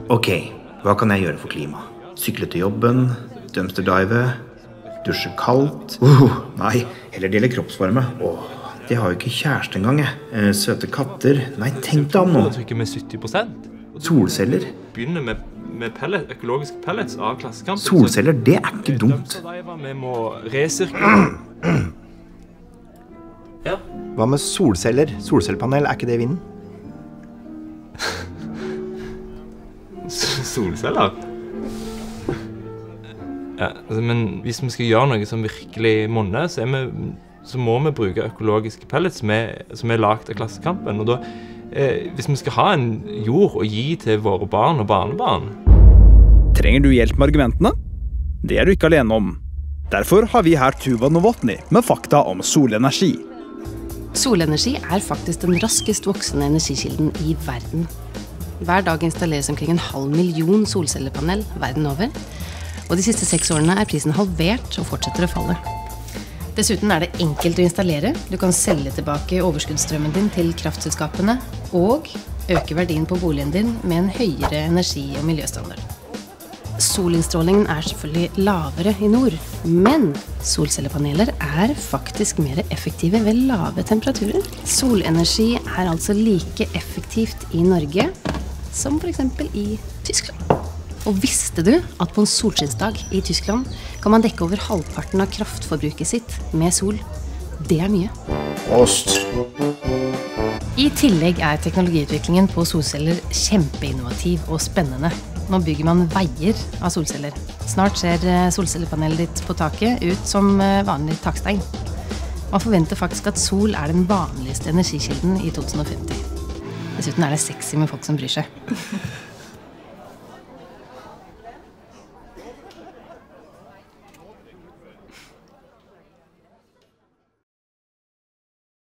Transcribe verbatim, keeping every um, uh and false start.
Ok, hva kan jeg gjøre for klima? Sykle til jobben, dumpsterdive, dusje kaldt. Uh, nei, heller dele kroppsvarme. Åh, det har jo ikke kjæreste engang, jeg. Eh, søte katter. Nei, tenk deg om nå. Trykker med sytti prosent. Solceller. Begynner med, med pellet, økologiske pellets av Klassekampen. Solceller, det er ikke dumt. Vi må resirkulere. Ja. Hva med solceller? Solcellepanel, er ikke det i vinden? Solceller? Ja, altså, men hvis vi skal gjøre noe som virkelig monner, så, er vi, så må vi bruke økologiske pellets med, som er lagt av Klassekampen. Og da, eh, hvis vi skal ha en jord å gi til våre barn og barnebarn. Trenger du hjelp med argumentene? Det er du ikke alene om. Derfor har vi her Tuva Novotny med fakta om solenergi. Solenergi er faktisk den raskest voksende energikilden i verden. Hver dag installeres omkring en halv million solcellepanel verden over. Og de siste seks årene er prisen halvert og fortsetter å falle. Dessuten er det enkelt å installere. Du kan selge tilbake overskuddsstrømmen din til kraftselskapene og øke verdien på boligen din med en høyere energi- og miljøstandard. Solinnstrålingen er selvfølgelig lavere i nord, men solcellepaneler er faktisk mer effektive ved lave temperaturer. Solenergi er altså like effektivt i Norge som for eksempel i Tyskland. Og visste du at på en solskinnsdag i Tyskland kan man dekke over halvparten av kraftforbruket sitt med sol? Det er mye. Ost. I tillegg er teknologiutviklingen på solceller kjempeinnovativ og spennende. Nå bygger man veier av solceller. Snart ser solcellepanelet ditt på taket ut som vanlig takstein. Man forventer faktisk at sol er den vanligste energikilden i to tusen og femti. Dessuten er det sexy med folk som bryr seg.